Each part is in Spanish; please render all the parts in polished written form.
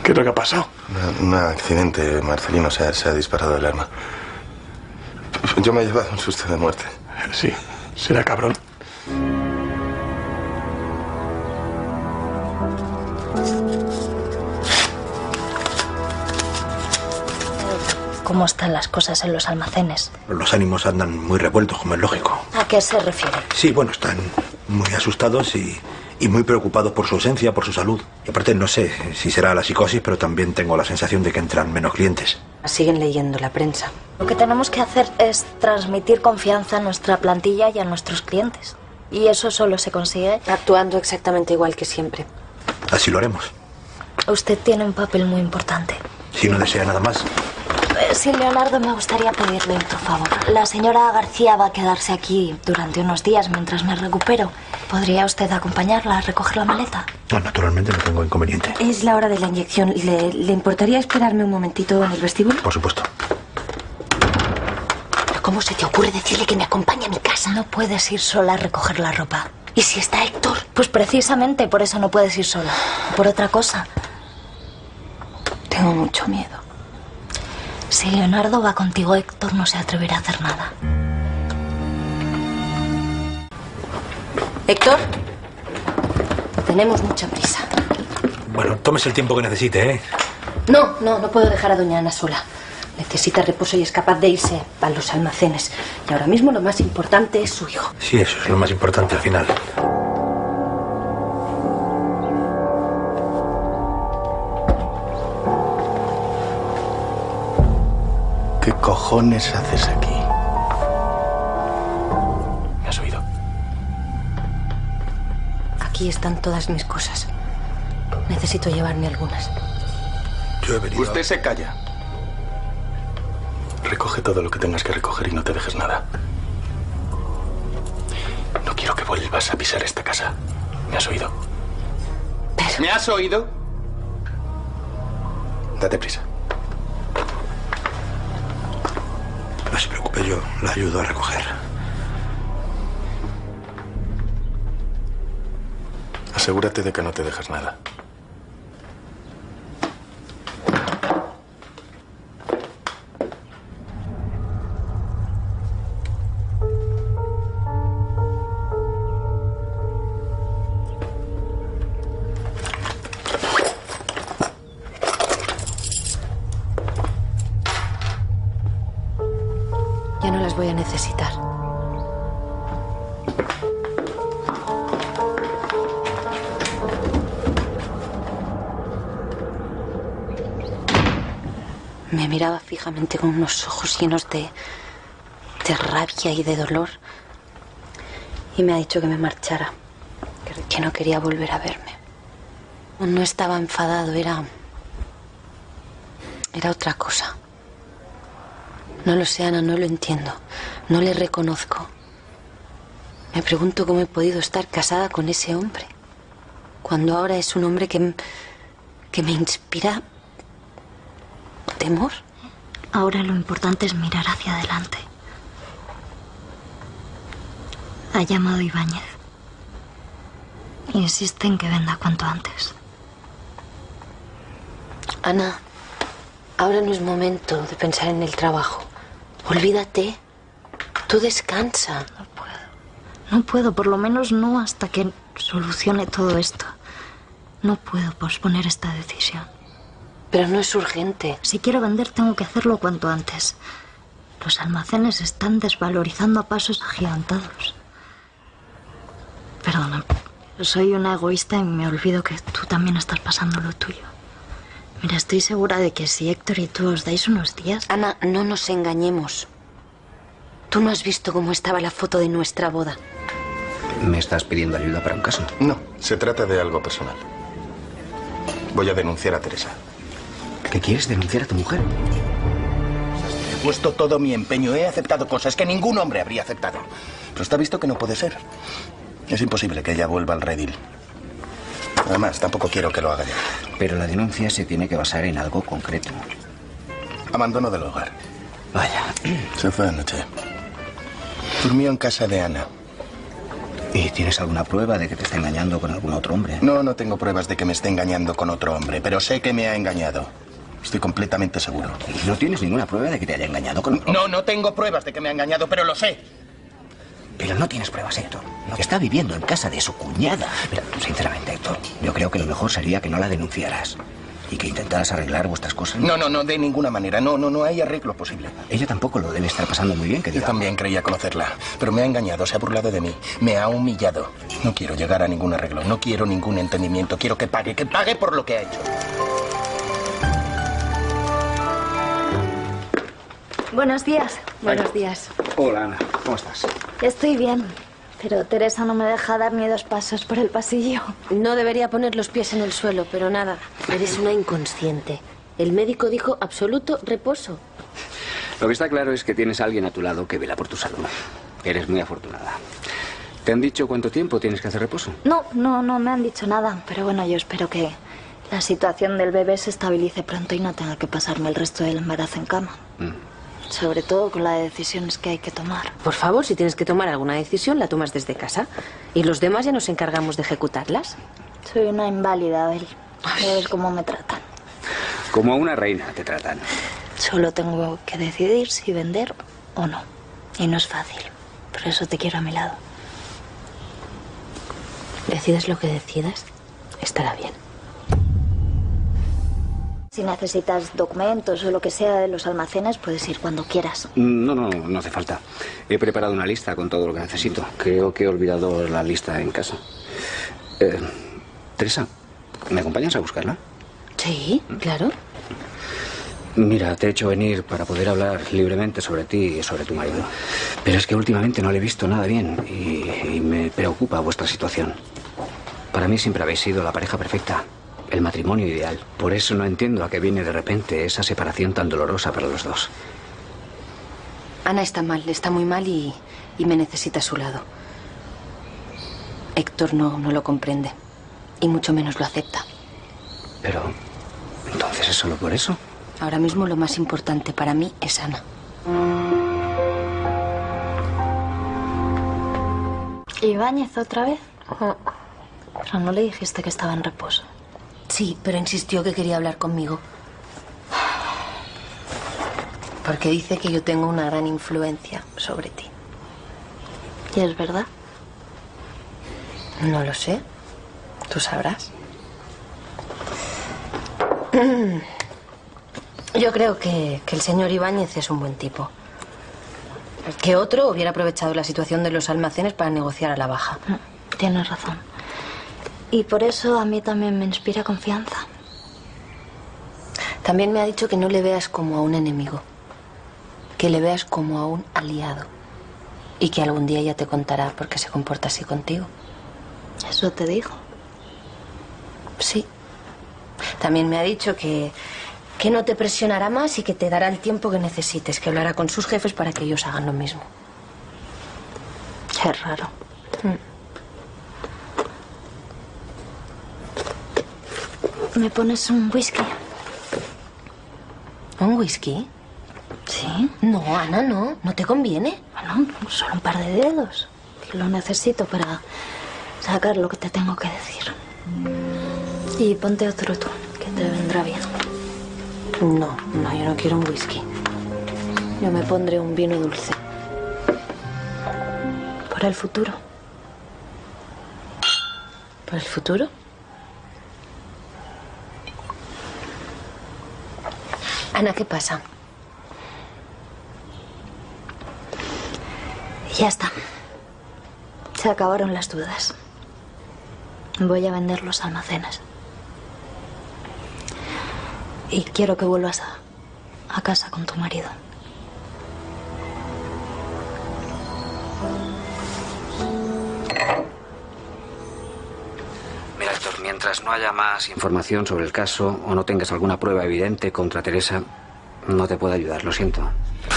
¿Qué es lo que ha pasado? Un accidente, Marcelino. Se ha disparado el arma. Yo me he llevado un susto de muerte. Sí, será cabrón. ¿Cómo están las cosas en los almacenes? Los ánimos andan muy revueltos, como es lógico. ¿A qué se refiere? Sí, bueno, están muy asustados y muy preocupados por su ausencia, por su salud. Y aparte, no sé si será la psicosis, pero también tengo la sensación de que entran menos clientes. Siguen leyendo la prensa. Lo que tenemos que hacer es transmitir confianza a nuestra plantilla y a nuestros clientes. Y eso solo se consigue actuando exactamente igual que siempre. Así lo haremos. Usted tiene un papel muy importante. Si no desea nada más. Sí, Leonardo, me gustaría pedirle otro favor. La señora García va a quedarse aquí durante unos días mientras me recupero. ¿Podría usted acompañarla a recoger la maleta? No, naturalmente no tengo inconveniente. Es la hora de la inyección. ¿Le importaría esperarme un momentito en el vestíbulo? Por supuesto. ¿Pero cómo se te ocurre decirle que me acompañe a mi casa? No puedes ir sola a recoger la ropa. ¿Y si está Héctor? Pues precisamente por eso no puedes ir sola. Por otra cosa. Tengo mucho miedo. Si Leonardo va contigo, Héctor no se atreverá a hacer nada. Héctor, tenemos mucha prisa. Bueno, tómese el tiempo que necesite, ¿eh? No puedo dejar a doña Ana sola. Necesita reposo y es capaz de irse a los almacenes. Y ahora mismo lo más importante es su hijo. Sí, eso es lo más importante al final. ¿Qué cojones haces aquí? ¿Me has oído? Aquí están todas mis cosas. Necesito llevarme algunas. Yo he venido... Usted se calla. Recoge todo lo que tengas que recoger y no te dejes nada. No quiero que vuelvas a pisar esta casa. ¿Me has oído? Pero... ¿Me has oído? Date prisa. No se preocupe, yo la ayudo a recoger. Asegúrate de que no te dejes nada. Ya no las voy a necesitar. Me miraba fijamente con unos ojos llenos de rabia y de dolor. Y me ha dicho que me marchara, que no quería volver a verme. No estaba enfadado, era otra cosa. No lo sé, Ana, no lo entiendo. No le reconozco. Me pregunto cómo he podido estar casada con ese hombre, cuando ahora es un hombre que me inspira temor. Ahora lo importante es mirar hacia adelante. Ha llamado Ibáñez. Insiste en que venda cuanto antes. Ana, ahora no es momento de pensar en el trabajo. Olvídate. Tú descansa. No puedo, por lo menos no hasta que solucione todo esto. No puedo posponer esta decisión. Pero no es urgente. Si quiero vender, tengo que hacerlo cuanto antes. Los almacenes se están desvalorizando a pasos agigantados. Perdona, soy una egoísta y me olvido que tú también estás pasando lo tuyo. Mira, estoy segura de que si Héctor y tú os dais unos días... Ana, no nos engañemos. Tú no has visto cómo estaba la foto de nuestra boda. ¿Me estás pidiendo ayuda para un caso? No, se trata de algo personal. Voy a denunciar a Teresa. ¿Qué quieres? ¿Denunciar a tu mujer? He puesto todo mi empeño, he aceptado cosas que ningún hombre habría aceptado. Pero está visto que no puede ser. Es imposible que ella vuelva al redil. Además, tampoco quiero que lo haga ya. Pero la denuncia se tiene que basar en algo concreto. Abandono del hogar. Vaya. Se fue anoche. Durmió en casa de Ana. ¿Y tienes alguna prueba de que te está engañando con algún otro hombre? No, no tengo pruebas de que me esté engañando con otro hombre, pero sé que me ha engañado. Estoy completamente seguro. ¿Y no tienes ninguna prueba de que te haya engañado con otro hombre? No, no tengo pruebas de que me ha engañado, pero lo sé. Pero no tienes pruebas, Héctor. Está viviendo en casa de su cuñada. Mira, sinceramente, Héctor, yo creo que lo mejor sería que no la denunciaras y que intentaras arreglar vuestras cosas. No, de ninguna manera. No hay arreglo posible. Ella tampoco lo debe estar pasando muy bien, que Yo diga. también creía conocerla, pero me ha engañado, se ha burlado de mí, me ha humillado. No quiero llegar a ningún arreglo, no quiero ningún entendimiento, quiero que pague por lo que ha hecho. Buenos días. Buenos días. Hola, Ana. ¿Cómo estás? Estoy bien, pero Teresa no me deja dar ni 2 pasos por el pasillo. No debería poner los pies en el suelo, pero nada. Eres una inconsciente. El médico dijo absoluto reposo. Lo que está claro es que tienes a alguien a tu lado que vela por tu salud. Eres muy afortunada. ¿Te han dicho cuánto tiempo tienes que hacer reposo? No me han dicho nada, pero bueno, yo espero que la situación del bebé se estabilice pronto y no tenga que pasarme el resto del embarazo en cama. Sobre todo con las decisiones que hay que tomar. Por favor, si tienes que tomar alguna decisión, la tomas desde casa. Y los demás ya nos encargamos de ejecutarlas. Soy una inválida, Abel. Ya ves cómo me tratan. Como a una reina te tratan. Solo tengo que decidir si vender o no. Y no es fácil. Por eso te quiero a mi lado. Decides lo que decidas, estará bien. Si necesitas documentos o lo que sea de los almacenes, puedes ir cuando quieras. No hace falta. He preparado una lista con todo lo que necesito. Creo que he olvidado la lista en casa. Teresa, ¿me acompañas a buscarla? Sí, claro. Mira, te he hecho venir para poder hablar libremente sobre ti y sobre tu marido. Pero es que últimamente no le he visto nada bien y me preocupa vuestra situación. Para mí siempre habéis sido la pareja perfecta. El matrimonio ideal. Por eso no entiendo a qué viene de repente esa separación tan dolorosa para los dos. Ana está mal, está muy mal y me necesita a su lado. Héctor no lo comprende y mucho menos lo acepta. Pero, ¿entonces es solo por eso? Ahora mismo lo más importante para mí es Ana. ¿Ibáñez otra vez? Pero no le dijiste que estaba en reposo. Sí, pero insistió que quería hablar conmigo. Porque dice que yo tengo una gran influencia sobre ti. ¿Y es verdad? No lo sé. Tú sabrás. Yo creo que el señor Ibáñez es un buen tipo. Que otro hubiera aprovechado la situación de los almacenes para negociar a la baja. Tienes razón. Y por eso a mí también me inspira confianza. También me ha dicho que no le veas como a un enemigo. Que le veas como a un aliado. Y que algún día ella te contará por qué se comporta así contigo. ¿Eso te dijo? Sí. También me ha dicho que no te presionará más y que te dará el tiempo que necesites. Que hablará con sus jefes para que ellos hagan lo mismo. Qué raro. ¿Me pones un whisky? ¿Un whisky? Sí. No, Ana, no. No te conviene. Bueno, solo un par de dedos. Que lo necesito para sacar lo que te tengo que decir. Y ponte otro tú, que te vendrá bien. No, yo no quiero un whisky. Yo me pondré un vino dulce. Por el futuro. ¿Por el futuro? Ana, ¿qué pasa? Ya está. Se acabaron las dudas. Voy a vender los almacenes. Y quiero que vuelvas a casa con tu marido. Mira, Héctor, mientras no haya más información sobre el caso o no tengas alguna prueba evidente contra Teresa, no te puedo ayudar, lo siento.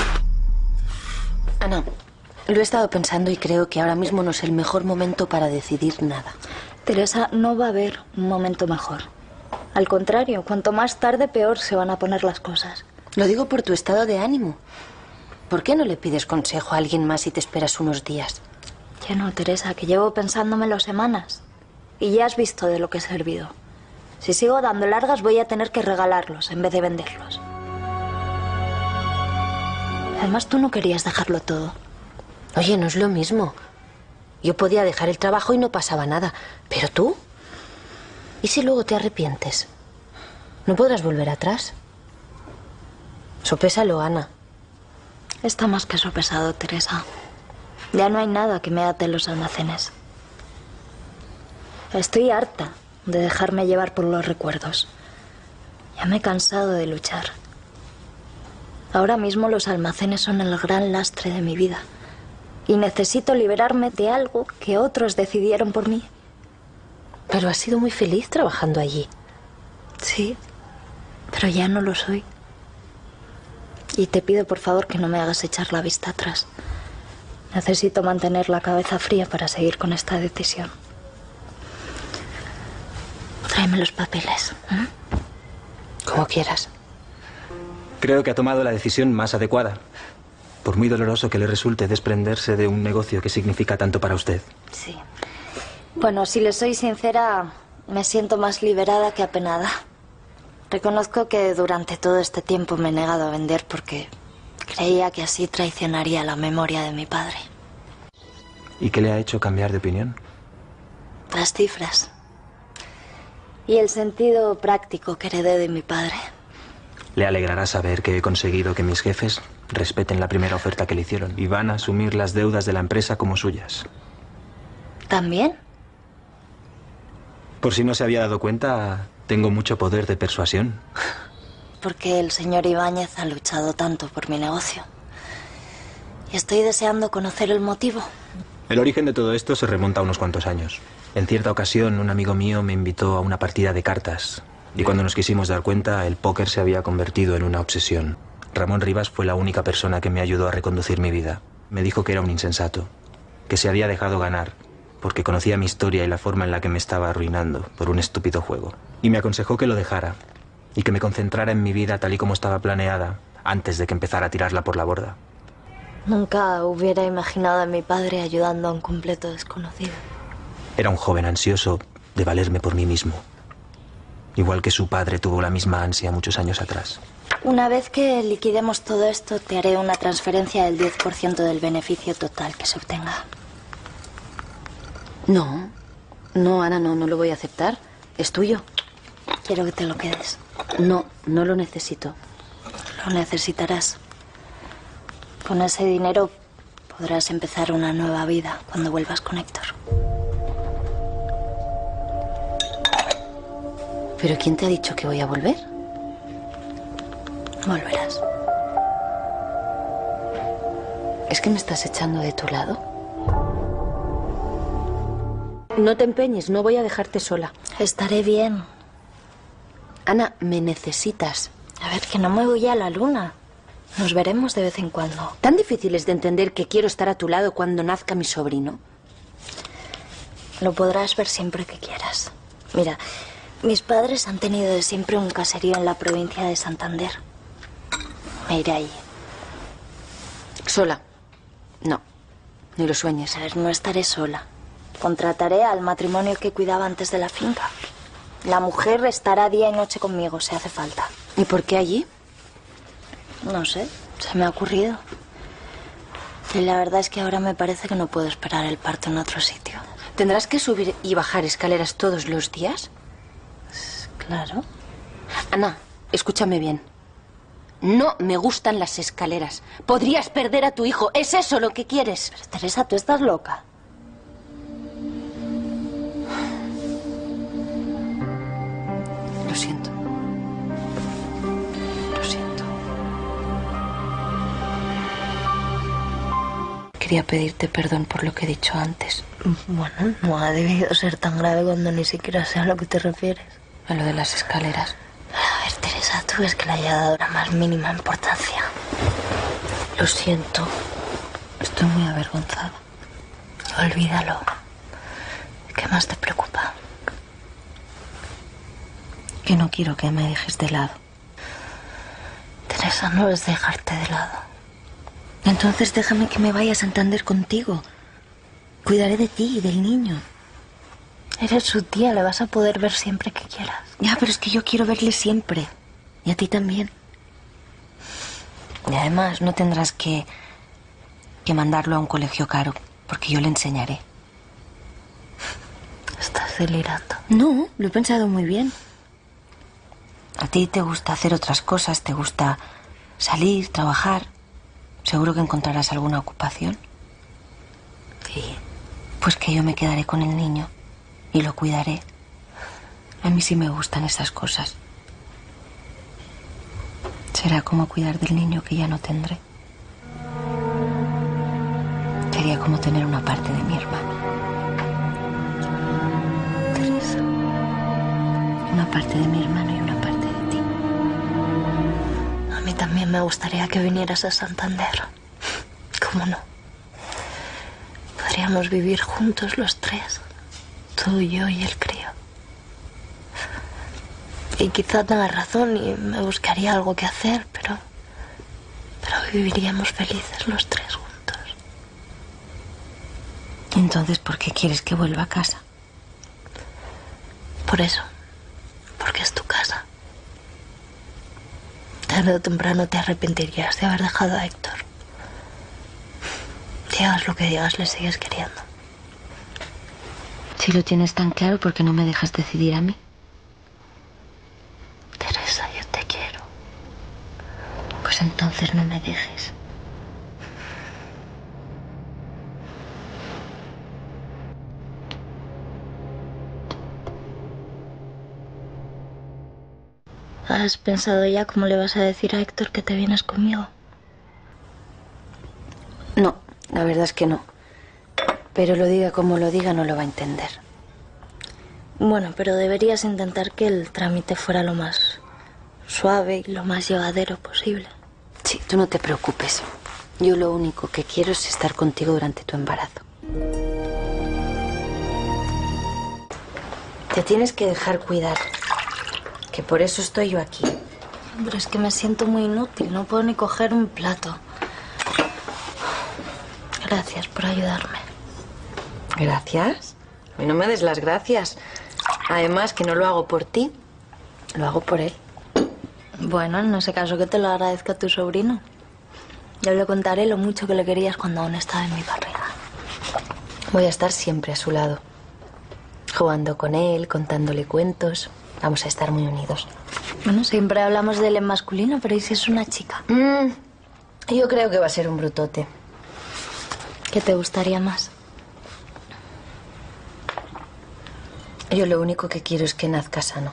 Ana, lo he estado pensando y creo que ahora mismo no es el mejor momento para decidir nada. Teresa, no va a haber un momento mejor. Al contrario, cuanto más tarde, peor se van a poner las cosas. Lo digo por tu estado de ánimo. ¿Por qué no le pides consejo a alguien más y te esperas unos días? Ya no, Teresa, que llevo pensándomelo semanas. Y ya has visto de lo que he servido. Si sigo dando largas voy a tener que regalarlos en vez de venderlos. Además, tú no querías dejarlo todo. Oye, no es lo mismo. Yo podía dejar el trabajo y no pasaba nada. Pero tú... ¿Y si luego te arrepientes? ¿No podrás volver atrás? Sopésalo, Ana. Está más que sopesado, Teresa. Ya no hay nada que me ate en los almacenes. Estoy harta de dejarme llevar por los recuerdos. Ya me he cansado de luchar. Ahora mismo los almacenes son el gran lastre de mi vida. Y necesito liberarme de algo que otros decidieron por mí. Pero has sido muy feliz trabajando allí. Sí, pero ya no lo soy. Y te pido por favor que no me hagas echar la vista atrás. Necesito mantener la cabeza fría para seguir con esta decisión. Tráeme los papeles. Como quieras. Creo que ha tomado la decisión más adecuada. Por muy doloroso que le resulte desprenderse de un negocio que significa tanto para usted. Sí. Bueno, si le soy sincera, me siento más liberada que apenada. Reconozco que durante todo este tiempo me he negado a vender porque creía que así traicionaría la memoria de mi padre. ¿Y qué le ha hecho cambiar de opinión? Las cifras. Y el sentido práctico que heredé de mi padre. Le alegrará saber que he conseguido que mis jefes respeten la primera oferta que le hicieron y van a asumir las deudas de la empresa como suyas. ¿También? Por si no se había dado cuenta, tengo mucho poder de persuasión. Porque el señor Ibáñez ha luchado tanto por mi negocio. Y estoy deseando conocer el motivo. El origen de todo esto se remonta a unos cuantos años. En cierta ocasión, un amigo mío me invitó a una partida de cartas. Y cuando nos quisimos dar cuenta, el póker se había convertido en una obsesión. Ramón Rivas fue la única persona que me ayudó a reconducir mi vida. Me dijo que era un insensato, que se había dejado ganar, porque conocía mi historia y la forma en la que me estaba arruinando por un estúpido juego. Y me aconsejó que lo dejara, y que me concentrara en mi vida tal y como estaba planeada, antes de que empezara a tirarla por la borda. Nunca hubiera imaginado a mi padre ayudando a un completo desconocido. Era un joven ansioso de valerme por mí mismo. Igual que su padre tuvo la misma ansia muchos años atrás. Una vez que liquidemos todo esto, te haré una transferencia del 10% del beneficio total que se obtenga. No, no, Ana, no lo voy a aceptar. Es tuyo. Quiero que te lo quedes. No, no lo necesito. Lo necesitarás. Con ese dinero podrás empezar una nueva vida cuando vuelvas con Héctor. ¿Pero quién te ha dicho que voy a volver? Volverás. ¿Es que me estás echando de tu lado? No te empeñes, no voy a dejarte sola. Estaré bien. Ana, me necesitas. A ver, que no me voy a la luna. Nos veremos de vez en cuando. ¿Tan difícil es de entender que quiero estar a tu lado cuando nazca mi sobrino? Lo podrás ver siempre que quieras. Mira, mis padres han tenido de siempre un caserío en la provincia de Santander. Me iré allí. ¿Sola? No, ni lo sueñes. A ver, no estaré sola. Contrataré al matrimonio que cuidaba antes de la finca. La mujer estará día y noche conmigo, si hace falta. ¿Y por qué allí? No sé, se me ha ocurrido. Y la verdad es que ahora me parece que no puedo esperar el parto en otro sitio. ¿Tendrás que subir y bajar escaleras todos los días? Claro. Ana, escúchame bien. No me gustan las escaleras. Podrías perder a tu hijo. ¿Es eso lo que quieres? Pero Teresa, tú estás loca. Lo siento. Lo siento. Quería pedirte perdón por lo que he dicho antes. Bueno, no ha debido ser tan grave cuando ni siquiera sé a lo que te refieres. A lo de las escaleras. A ver, Teresa, tú ves que le haya dado la más mínima importancia. Lo siento. Estoy muy avergonzada. Olvídalo. ¿Qué más te preocupa? Que no quiero que me dejes de lado. Teresa, no es dejarte de lado. Entonces déjame que me vaya a Santander contigo. Cuidaré de ti y del niño. Eres su tía, le vas a poder ver siempre que quieras. Ya, pero es que yo quiero verle siempre. Y a ti también. Y además no tendrás que mandarlo a un colegio caro, porque yo le enseñaré. Estás delirando. No, lo he pensado muy bien. A ti te gusta hacer otras cosas, te gusta salir, trabajar. Seguro que encontrarás alguna ocupación. Sí. Pues que yo me quedaré con el niño y lo cuidaré. A mí sí me gustan esas cosas. Será como cuidar del niño que ya no tendré. Sería como tener una parte de mi hermano. Teresa. Una parte de mi hermano y una parte de ti. A mí también me gustaría que vinieras a Santander. ¿Cómo no? Podríamos vivir juntos los tres. Tú, yo y el crío. Y quizá tengas razón y me buscaría algo que hacer, pero viviríamos felices los tres juntos. Entonces, ¿por qué quieres que vuelva a casa? Por eso. Porque es tu casa. Tarde o temprano te arrepentirías de haber dejado a Héctor. Digas lo que digas, le sigues queriendo. Si lo tienes tan claro, ¿por qué no me dejas decidir a mí? Teresa, yo te quiero. Pues entonces no me dejes. ¿Has pensado ya cómo le vas a decir a Héctor que te vienes conmigo? No, la verdad es que no. Pero lo diga como lo diga, no lo va a entender. Bueno, pero deberías intentar que el trámite fuera lo más suave y lo más llevadero posible. Sí, tú no te preocupes. Yo lo único que quiero es estar contigo durante tu embarazo. Te tienes que dejar cuidar. Que por eso estoy yo aquí. Pero es que me siento muy inútil. No puedo ni coger un plato. Gracias por ayudarme. ¿Gracias? A mí no me des las gracias. Además, que no lo hago por ti. Lo hago por él. Bueno, en ese caso que te lo agradezca tu sobrino. Yo le contaré lo mucho que le querías cuando aún estaba en mi barriga. Voy a estar siempre a su lado. Jugando con él, contándole cuentos. Vamos a estar muy unidos. Bueno, siempre hablamos de él en masculino, pero ¿y si es una chica? Yo creo que va a ser un brutote. ¿Qué te gustaría más? Yo lo único que quiero es que nazca sano.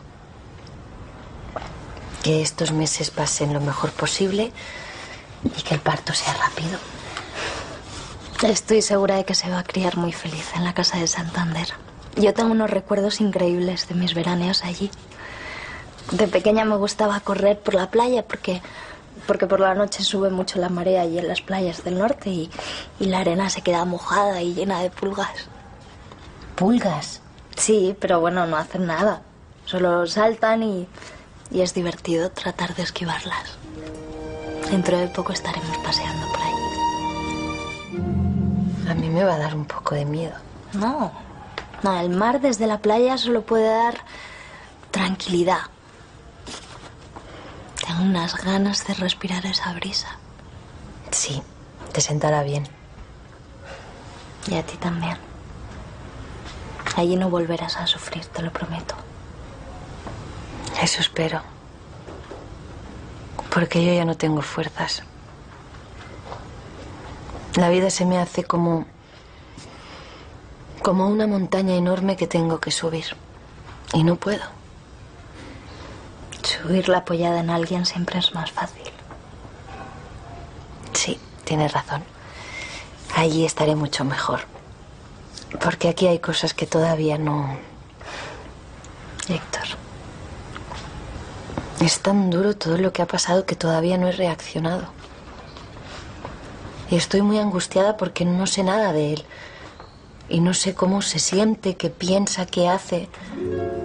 Que estos meses pasen lo mejor posible y que el parto sea rápido. Estoy segura de que se va a criar muy feliz en la casa de Santander. Yo tengo unos recuerdos increíbles de mis veraneos allí. De pequeña me gustaba correr por la playa porque por la noche sube mucho la marea allí en las playas del norte y la arena se queda mojada y llena de pulgas. ¿Pulgas? Sí, pero bueno, no hacen nada. Solo saltan y es divertido tratar de esquivarlas. Dentro de poco estaremos paseando por allí. A mí me va a dar un poco de miedo. No, el mar desde la playa solo puede dar tranquilidad. Tengo unas ganas de respirar esa brisa. Sí, te sentará bien. Y a ti también. Allí no volverás a sufrir, te lo prometo. Eso espero. Porque yo ya no tengo fuerzas. La vida se me hace como una montaña enorme que tengo que subir. Y no puedo. Subirla apoyada en alguien siempre es más fácil. Sí, tienes razón. Allí estaré mucho mejor. Porque aquí hay cosas que todavía no... Héctor. Es tan duro todo lo que ha pasado que todavía no he reaccionado. Y estoy muy angustiada porque no sé nada de él. Y no sé cómo se siente, qué piensa, qué hace.